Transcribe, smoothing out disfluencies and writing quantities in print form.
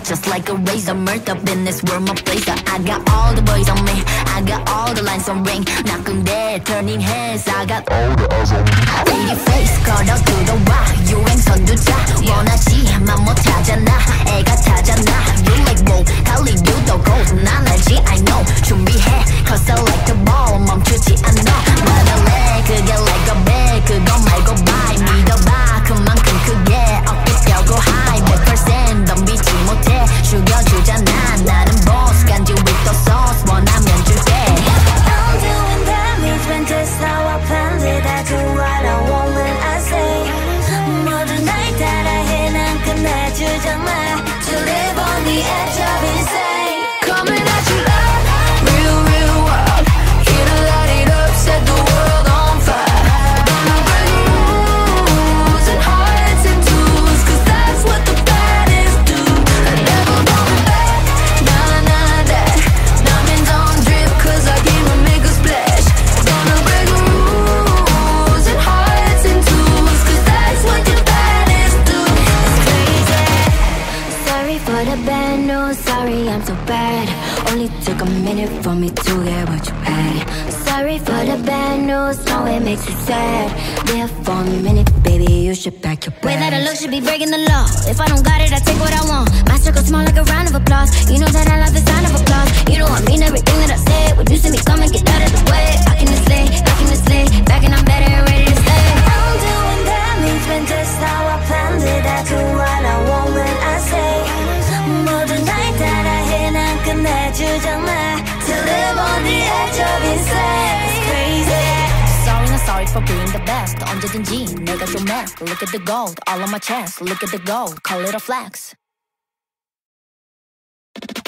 just like a razor. Murked up in this world, my blazer. I got all the boys on me, I got all the lines on ring. 나쁜데 turning heads, I got all the eyes on me. Baby face, 걸어 들어와 유행 선두자. 원하지만 못하잖아, 애가 타잖아. You like whoa, 달리 유도 gold. 난 알지, I know. 준비해, cause I like the ball. 멈추지 않아, 말할래. 그게 like a bag, 그거 말고 bye. 믿어봐, 그만큼 크게 어깨 펴고 high. 100% 덤비지 못해, 죽여주잖아. 나는 boss, 간지 with the sauce. 원하면 줄게. I'm doing damage when just how I planned it. I do what I want when I say. 모든 날 따라해, 난 끝내주잖아. To live on the edge of insane. Coming at you loud, real, real wild. Here to light it up, set the world on fire. Gonna break rules and hearts in twos, cause that's what the baddest do. Never going back, nah, nah, that. Diamonds on drip, cause I came to make a splash. Gonna break rules and hearts in twos, cause that's what the baddest do. It's crazy. Sorry for the bad news, sorry I'm so bad. Only took a minute for me to get what you had. Sorry for the bad news, no it makes you sad. There for a minute, baby, you should pack your bags. Way that I look should be breaking the law. If I don't got it, I take what I want. My circle small like a round of applause. You know that I love the sound of applause. You know I mean everything that I say. When you see me coming, get out of the way. I can slay, back and I'm better and ready to stay. I'm doing damage when just how I planned it. I do what I want when I say. 모든 날 따라해, 난 끝내주잖아. To live on the edge of insane. It's crazy. Sorry, not sorry for being the best. 언제든지 내가 좀 mad. Look at the gold, all on my chest. Look at the gold, call it a flex.